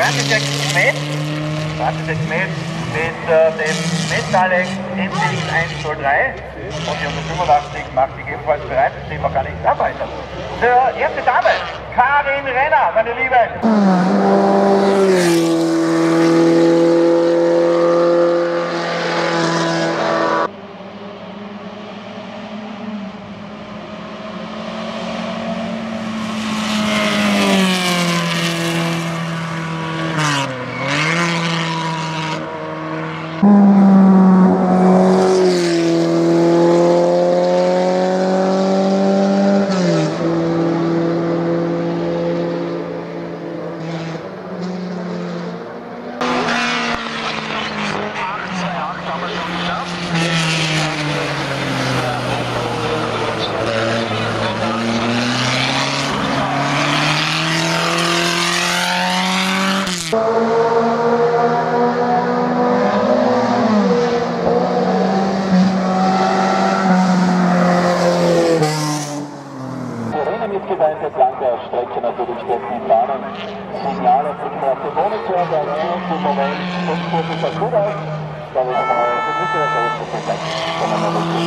26 Meter mit dem Metalex MTX 103 und die 185 macht sich ebenfalls bereit, das sehen wir gar nicht arbeiten. Die erste Dame, Karin Renner, meine Lieben. Mitgemeint entlang der Strecke natürlich dessen Bahnen, Signale blicken auf den Monitor, der Ruf im Moment 5 Kurse sah gut aus, da ist mal die Mitte der großen Kontakt, wenn man mal wirklich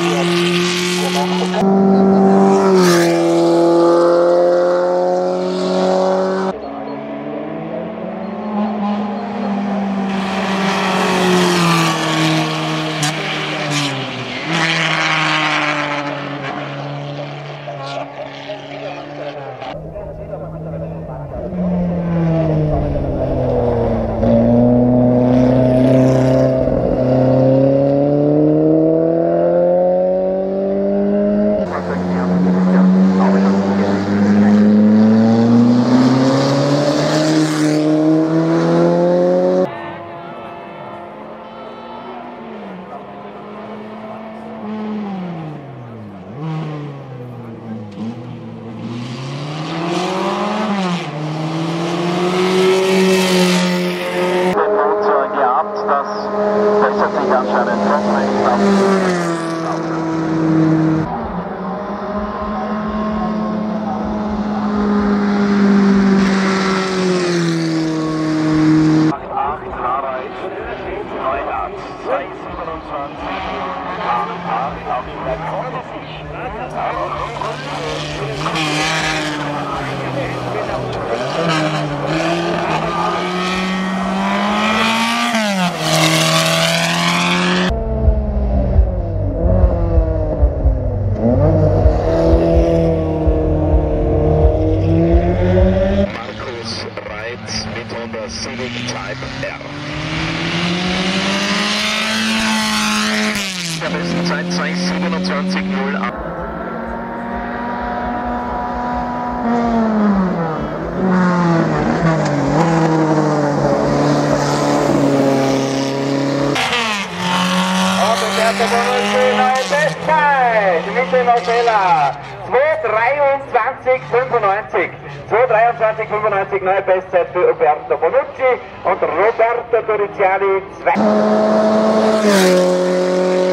Civic Type R. Der besten Zeit 2:27:08. Mit dem Marcella 2:23:95. 2:23:95 neue Bestzeit für Roberto Bonucci und Roberto Doriziani 2.